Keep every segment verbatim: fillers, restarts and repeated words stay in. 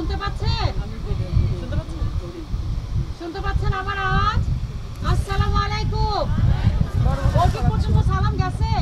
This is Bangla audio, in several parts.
শুনতে পাচ্ছেন? শুনতে পাচ্ছেন আমার আওয়াজ? আসসালামু আলাইকুম। ওই পর্যন্ত সালাম গেছে?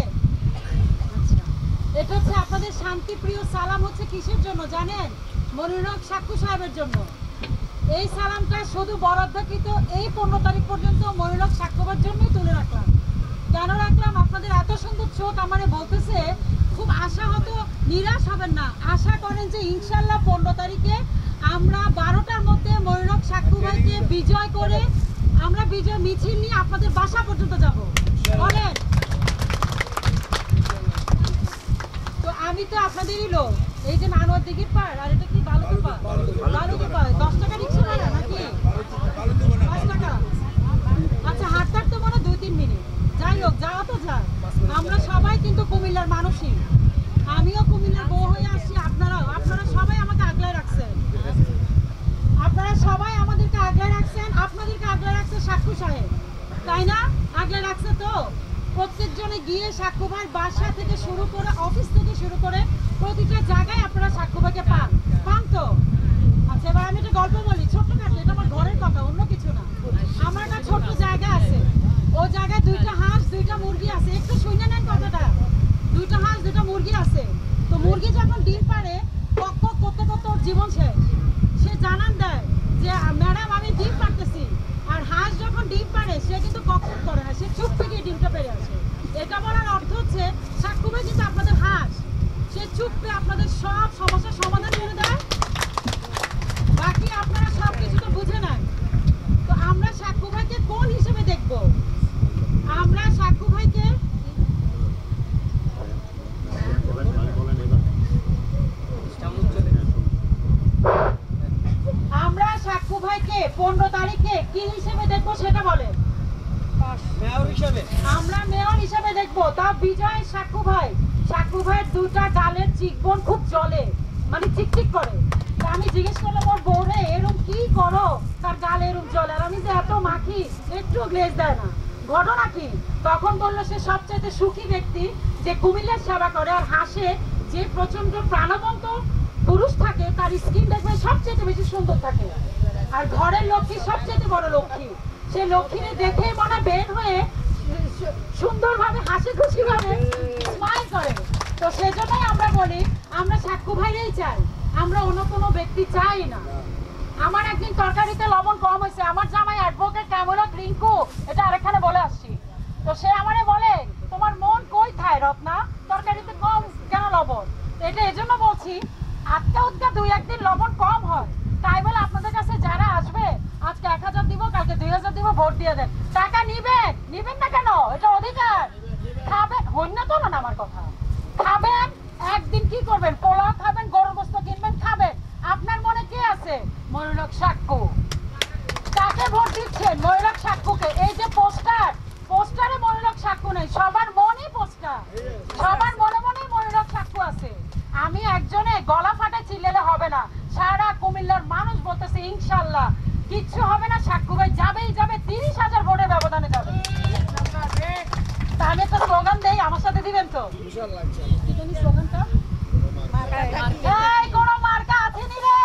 এটা হচ্ছে আপনাদের শান্তিপ্রিয় সালাম। হচ্ছে কিসের জন্য জানেন? মনিরুল হক সাক্কু সাহেবের জন্য। এই সালামটা শুধু বরাদ্দকৃত এই পনেরো তারিখ পর্যন্ত মনিরুল হক সাক্কুবার জন্যই তুলে রাখলাম। কেন রাখলাম? আপনাদের এত সুন্দর চোখ আমারে বলতেছে, খুব আশাহত, নিরাশ হবেন না। আশা করেন যে ইনশাল্লাহ পনেরো তারিখে আমরা বারোটার মধ্যে মনিরুল হক সাক্কু ভাইকে বিজয় করে আমরা বিজয় মিছিল নিয়ে আপনাদের বাসা পর্যন্ত যাব। বলেন। তো আমি তো আপনাদেরই লোক। এই যে নানোয়ার দিঘির পার, আর এটা কি বালুতে পার? বালুতে পার। দশ টাকা রিক্সা ভাড়া নাকি? পাঁচ টাকা। আচ্ছা, হাঁটতে হাঁটতে মনে দুই তিন মিনিট। যাই হোক, যাওয়া তো যায়। আমরা সবাই কিন্তু কুমিল্লার মানুষই। আমিও কুমিল্লার বউ হয়ে আসছি, আপনারাও। আপনারা সবাই আমাকে আগলায় রাখছেন। আপনারা সবাই আমাদেরকে আগলায় রাখছেন। আপনাদেরকে আগলায় রাখছে সাক্কু সাহেব, তাই না? আগলায় রাখছে তো। প্রত্যেকজনে গিয়ে সাক্কু ভাইয়ের বাসা থেকে শুরু করে, অফিস থেকে শুরু করে প্রতিটা জায়গায় আপনারা সাক্কু ভাইকে পান পান তো। আচ্ছা, এবার আমি একটা গল্প বলি, ছোট্ট খাটো। এটা আমার ঘরের কথা, অন্য কিছু না। আমার একটা ছোট্ট জায়গা আছে, ও জায়গায় দুইটা হাঁস দুইটা মুরগি আছে। একটু শুনে নেন কথাটা। দুইটা হাঁস দুইটা মুরগি আছে। তো মুরগি যখন ডিম পাড়ে, কক কক করতে করতে ওর জীবন শেষ। সে জানান দেয় যে ম্যাডাম আমি ডিম পাড়তেছি। আর হাঁস যখন ডিম পাড়ে সে কিন্তু কক কক করে না, সে চুপ পেয়ে ডিমটা পেরে আসে। এটা বলার অর্থ হচ্ছে সাক্কু ভাই কিন্তু আপনাদের হাঁস। সে চুপ পেয়ে আপনাদের সব সমস্যার সমাধান করে দেয়। বাকি আপনারা সব কিছু তো বুঝে নেন। তো আমরা সাক্কু ভাইকে কোন হিসেবে দেখব? আমরা সাক্কু ভাইকে আমরা সাক্কু ভাইকে পনেরো তারিখে কি হিসেবে দেখবো সেটা বলেন। আমরা মেয়র হিসেবে দেখবো। তা বিজয় সাক্কু ভাই। সাক্কু ভাইয়ের দুটা গালের চিকবন খুব জ্বলে, মানে চিকচিক করে। আমি জিজ্ঞেস করলাম ওর বউরে, এরকম কি করো তার গালে এরকম জ্বলে? আর আমি যে এত মাখি, একটু গ্লেজ দেয় না, ঘটনা কি? তখন বললো সে সবচেয়ে সুখী ব্যক্তি যে কুমিল্লার সেবা করে আর হাসে। যে প্রচন্ড প্রাণবন্ত পুরুষ থাকে তার স্কিন দেখবে সবচেয়ে বেশি সুন্দর থাকে। আর ঘরের লক্ষ্মী সবচেয়ে বড় লক্ষ্মী। সে লক্ষ্মীরে দেখে মনে বের হয়ে সুন্দরভাবে হাসি খুশি ভাবে স্মাইল করে। তো সেজন্যই আমরা বলি আমরা সাক্কু ভাইয়েরই চাই, আমরা অন্য কোনো ব্যক্তি চাই না। আমার একদিন তরকারিতে লবণ কম হয়েছে, আমার জামাই অ্যাডভোকেট ক্যামুলক রিঙ্কু, এটা আরেকখানে বলে আসছি। তো সে আমারে বলে তোমার মন কই থায় রত্না, তরকারিতে কম কেন লবণ? এটা এজন্য বলছি আজকে উৎকা দুই একদিন লবণ কম হয়, তাই বলে আপনাদের কাছে যারা আসবে আজকে এক হাজার দিব, কালকে দুই হাজার দিব, ভোট দিয়ে দেন। টাকা নিবেন নিবেন না কেন? এটা অধিকার। খাবেন, হইন না তো না আমার কথা। খাবেন, একদিন কি করবেন? পোলাও খাবেন, গরুর গোশত কিনবেন, খাবেন। আপনার মনে কে আছে? মনিরুল হক সাক্কু। কাকে ভোট দিচ্ছেন? মনিরুল হক সাক্কুকে। এই যে পোস্টার, পোস্টারে মনিরুল হক সাক্কু নেই, সবার মনেই পোস্টার, সবার মনে মনেই মনিরুল হক সাক্কু আছে। আমি একজনে গলা ফাটে চিল্লেলে হবে না, সারা কুমিল্লার মানুষ বলতেছে ইনশাল্লাহ কিচ্ছু হবে না, সাক্কু ভাই যাবেই যাবে, তিরিশ হাজার ভোটের ব্যবধানে যাবে। আমি একটা স্লোগান দেই, আমার সাথে দিবেন তো? কি জানি স্লোগানটা? এই কোন মার্কা আছে নি রে?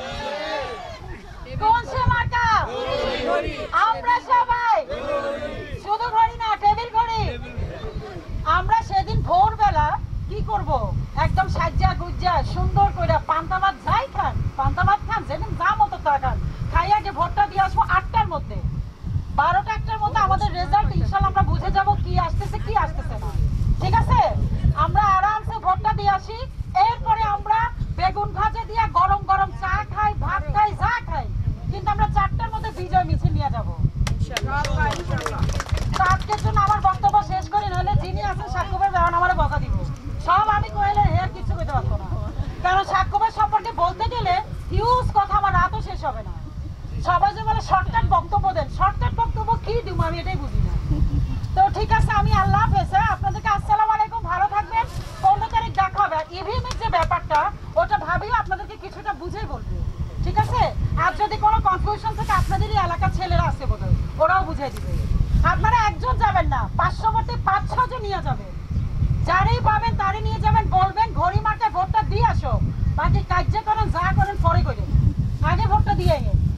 কোন সে মার্কা? আমরা সবাই শুধু ঘড়ি না, টেবিল ঘড়ি। আমরা সেদিন ভোরবেলা কি করব? একদম সাজ্জা গুজ্জা সুন্দর করে পান্তা ভাত যাই খান, পান্তা ভাত খান, যেদিন যা মতো তা খান, খাই আগে ভোটটা দিয়ে আসবো আটটার মধ্যে। বারোটা একটার মধ্যে আমাদের রেজাল্ট ইনশাল্লাহ আমরা বুঝে যাব কি আসতেছে কি আসতেছে না। ঠিক আছে? আমরা আরামসে ভোটটা দিয়ে আসি। এরপরে আমরা বেগুন ভাজা দিয়ে গরম গরম চা খাই, ভাত খাই, যা খাই, কিন্তু আমরা চারটার মধ্যে বিজয় মিছিল নিয়ে যাবো। আজকের জন্য আমার বক্তব্য শেষ করি, নাহলে যিনি আছেন সাক্কু ভাই বেড়ান আমার বকা দিব। সব আমি কইলে হের কিছু কইতে পারবো না, কারণ সাক্কু ভাই সম্পর্কে বলতে গেলে হিউজ কথা, আমার রাতও শেষ হবে না। সবাই যে বলে শর্টকাট বক্তব্য দেন, শর্টকাট বক্তব্য কি দিব আমি এটাই বুঝি না। তো ঠিক আছে, আমি আল্লাহ হাফেজ, আপনাদেরকে আসসালামু আলাইকুম, ভালো থাকবেন। পনেরো তারিখ দেখা হবে। আর ইভিএমের যে ব্যাপারটা, ওটা ভাবিও আপনাদেরকে কিছুটা বুঝেই বলবে। ঠিক আছে? আর যদি কোনো কনফিউশন থাকে, আপনাদেরই এলাকার ছেলেরা আছে বোধহয়, ওরাও বুঝিয়ে দিবে। আপনারা একজন যাবেন না, পাঁচশো ভোটে পাঁচ ছজন নিয়ে যাবেন। যারই পাবেন তারই নিয়ে যাবেন, বলবেন ঘড়ি মার্কায় ভোটটা দিয়ে আসো, বাকি কার্য করেন যা করেন পরে করেন। दिए हैं।